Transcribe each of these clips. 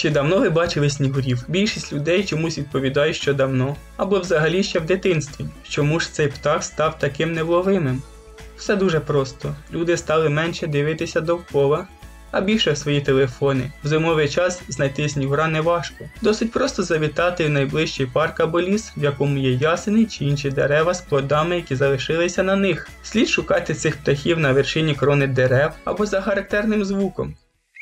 Чи давно ви бачили снігурів? Більшість людей чомусь відповідають, що давно, або взагалі ще в дитинстві. Чому ж цей птах став таким невловимим? Все дуже просто. Люди стали менше дивитися довкола, а більше в свої телефони. В зимовий час знайти снігура не важко. Досить просто завітати в найближчий парк або ліс, в якому є ясени чи інші дерева з плодами, які залишилися на них. Слід шукати цих птахів на вершині крони дерев або за характерним звуком.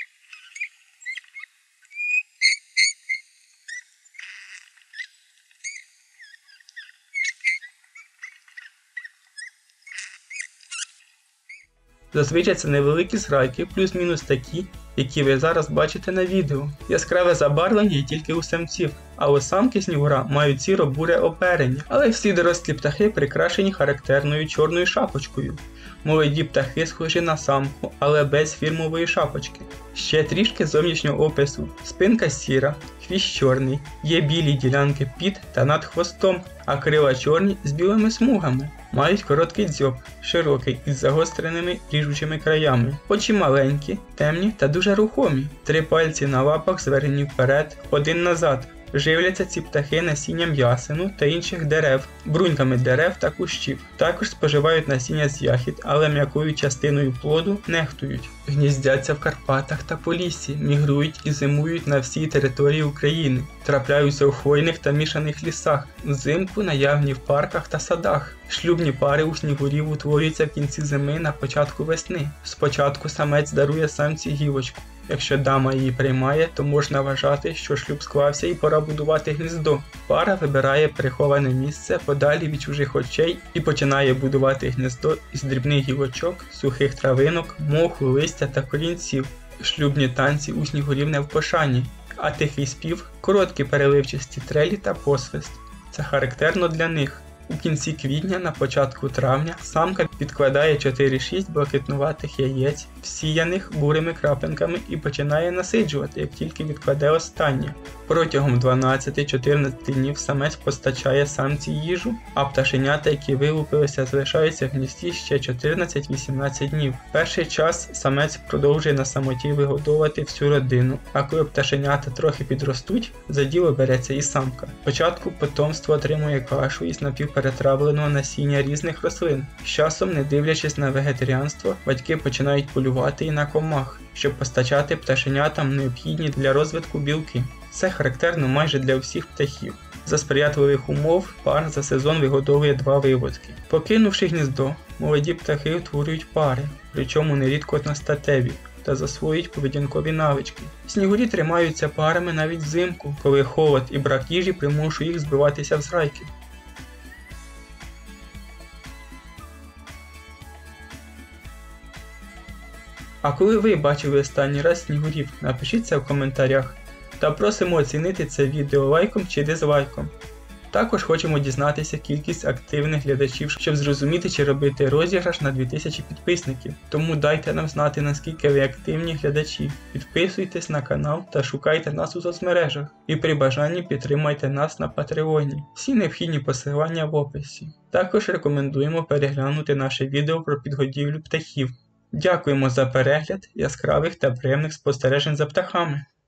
Зазвичай це невеликі зграйки, плюс-мінус такі, які ви зараз бачите на відео. Яскраве забарвлення є тільки у самців, а у самки снігура мають сіро-буре оперення. Але всі дорослі птахи прикрашені характерною чорною шапочкою. Молоді птахи схожі на самку, але без фірмової шапочки. Ще трішки зовнішнього опису. Спинка сіра, хвіст чорний, є білі ділянки під та над хвостом, а крила чорні з білими смугами. Мають короткий дзьоб, широкий із загостреними ріжучими краями. Очі маленькі, темні та дуже рухомі. 3 пальці на лапах звернені вперед, 1 назад. Живляться ці птахи насінням ясену та інших дерев, бруньками дерев та кущів. Також споживають насіння з ягід, але м'якою частиною плоду нехтують. Гніздяться в Карпатах та Поліссі, мігрують і зимують на всій території України. Трапляються у хвойних та мішаних лісах, взимку наявні в парках та садах. Шлюбні пари у снігурів утворюються в кінці зими на початку весни. Спочатку самець дарує самці гілочку. Якщо дама її приймає, то можна вважати, що шлюб склався і пора будувати гніздо. Пара вибирає приховане місце подалі від чужих очей і починає будувати гніздо із дрібних гілочок, сухих травинок, моху, листя та корінців. Шлюбні танці у снігурів не в пошані, а тихий спів, короткі переливчасті трелі та посвист. Це характерно для них. У кінці квітня, на початку травня, самка підкладає 4-6 блакитнуватих яєць, всіяних бурими крапинками, і починає насиджувати, як тільки відкладе останнє. Протягом 12-14 днів самець постачає самці їжу, а пташенята, які вилупилися, залишаються в гнізді ще 14-18 днів. Перший час самець продовжує на самоті вигодовувати всю родину, а коли пташенята трохи підростуть, за діло береться і самка. Спочатку потомство отримує кашу із напівперетравленого насіння різних рослин. З часом, не дивлячись на вегетаріанство, батьки починають полювати і на комах, щоб постачати пташенятам необхідні для розвитку білки. Це характерно майже для всіх птахів. За сприятливих умов пар за сезон вигодовує 2 виводки. Покинувши гніздо, молоді птахи утворюють пари, причому нерідко одностатеві, та засвоюють поведінкові навички. Снігурі тримаються парами навіть взимку, коли холод і брак їжі примушує їх збиватися в зграйки. А коли ви бачили останній раз снігурів, напишіть це в коментарях. Та просимо оцінити це відео лайком чи дизлайком. Також хочемо дізнатися кількість активних глядачів, щоб зрозуміти, чи робити розіграш на 2000 підписників. Тому дайте нам знати, наскільки ви активні глядачі. Підписуйтесь на канал та шукайте нас у соцмережах. І при бажанні підтримайте нас на Патреоні. Всі необхідні посилання в описі. Також рекомендуємо переглянути наше відео про підгодівлю птахів. Дякуємо за перегляд яскравих та приємних спостережень за птахами.